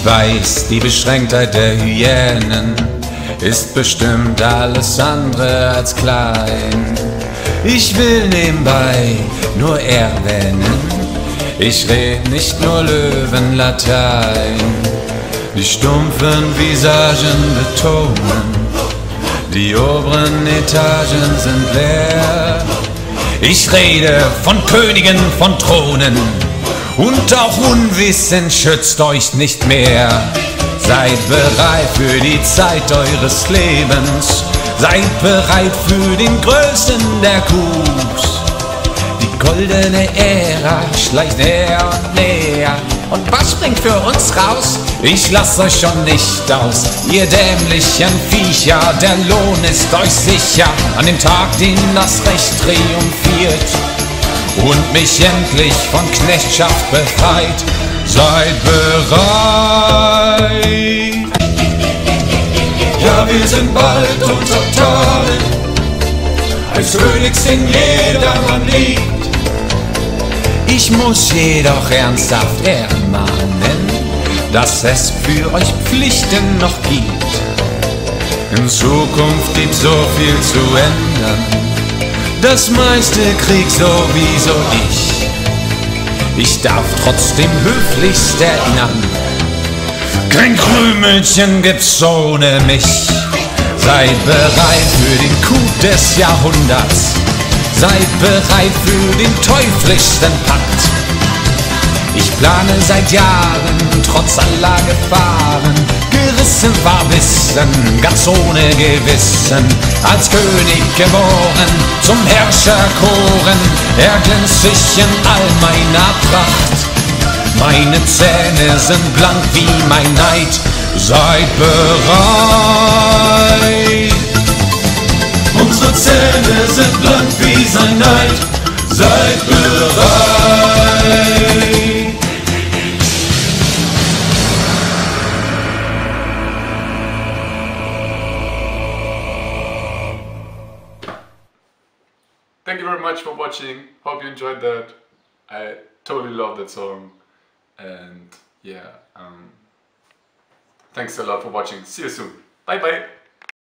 Ich weiß, die Beschränktheit der Hyänen ist bestimmt alles andere als klein. Ich will nebenbei nur erwähnen, ich red nicht nur Löwenlatein. Die stumpfen Visagen betonen, die oberen Etagen sind leer. Ich rede von Königen, von Thronen, und auch Unwissen schützt euch nicht mehr. Seid bereit für die Zeit eures Lebens, seid bereit für den größten der Coups. Die goldene Ära schleicht näher und näher. Und was springt für uns raus? Ich lass euch schon nicht aus, ihr dämlichen Viecher. Der Lohn ist euch sicher an dem Tag, den das Recht triumphiert und mich endlich von Knechtschaft befreit. Seid bereit. Ja, wir sind bald unter Tage, als Königs, den jedermann liebt. Ich muss jedoch ernsthaft ermahnen, dass es für euch Pflichten noch gibt. In Zukunft gibt so viel zu ändern, das meiste krieg sowieso ich. Ich darf trotzdem höflichst erinnern, kein Krümelchen gibt's ohne mich. Seid bereit für den Coup des Jahrhunderts, seid bereit für den teuflischsten Pakt. Ich plane seit Jahren, trotz aller Gefahren, gerissen war Wissen, ganz ohne Gewissen. Als König geboren, zum Herrscher koren, erglänzt sich in all meiner Pracht. Meine Zähne sind blank wie mein Neid. Seid bereit. Unsere Zähne sind blank wie sein Neid. Seid bereit. Thank you very much for watching. Hope you enjoyed that. I totally love that song. And yeah, thanks a lot for watching. See you soon. Bye bye.